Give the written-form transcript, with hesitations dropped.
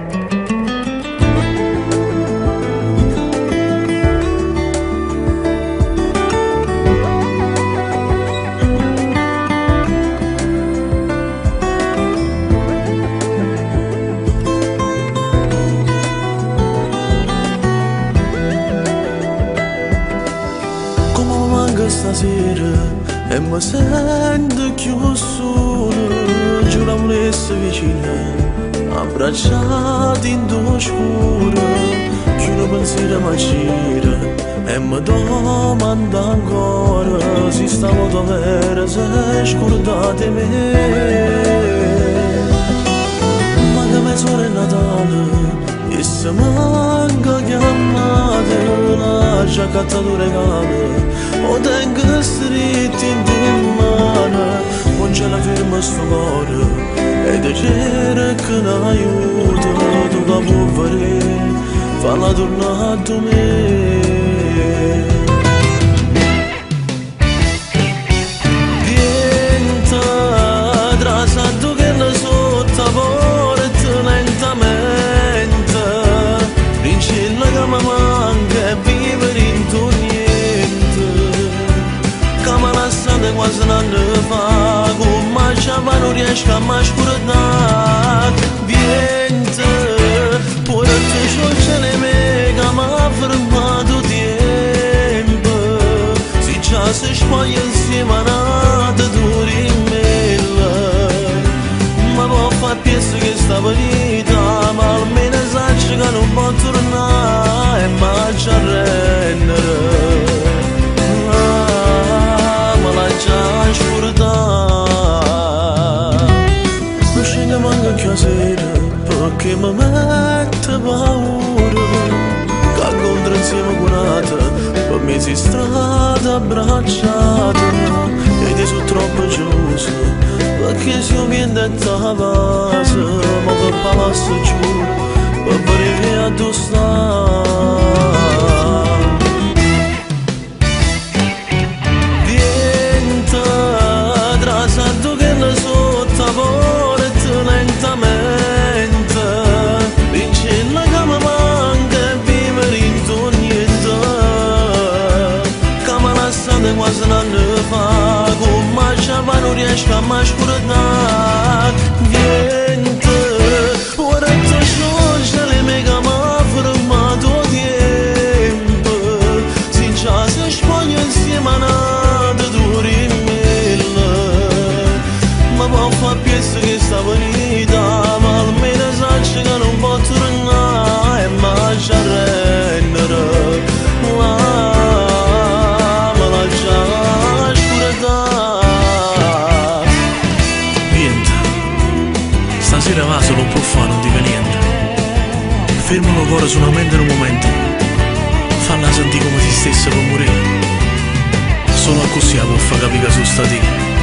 Stasera e mi sento più solo, giù la volesse vicina, abbracciati in oscuro, più un pensiero mi gira e mi domanda ancora se stavo davvero se scordate me. Manca mezz'ora è Natale e se manca chiamate la giacca tu regalo. O tengo stretti in mano, non c'è la firma sto cuore, e dice che non aiuto, tu la puoi fare, falla tornare a me. Vienta, trasato che la sotto porta lentamente, rincilla che mi manca e vivere in torno. Quasi un anno fa, con marciava non riesco a mai scordare. Viente, poi te c'ho le me che mi ha fermato tempo. Se già si spoglia insieme a nata duri in mela, ma può far piezza che sta vita, ma almeno sa che non può tornare e marcia a rendere. Non scende manca più a sera perché mi mette paura che incontro insieme con un'altra per mezzo di strada abbracciata e ti sono troppo geloso perché se io mi detto a base ma che palasso giù per vedere a dove sta. Quasi un anno fa, con marciava non riesco a mai scordare. Niente, ora ti scioglio le mie che mi ha fermato tempo. Se già si spoglia insieme a nata duri in mela, ma può far piezza che sta venita, ma almeno sa che non può tornare e marcia a rendere. Stasera va solo un po' fa, non dica niente. Fermalo il cuore solamente in un momento. Falla sentire come se stesse per morire. Solo così la può far capire che sono stato io.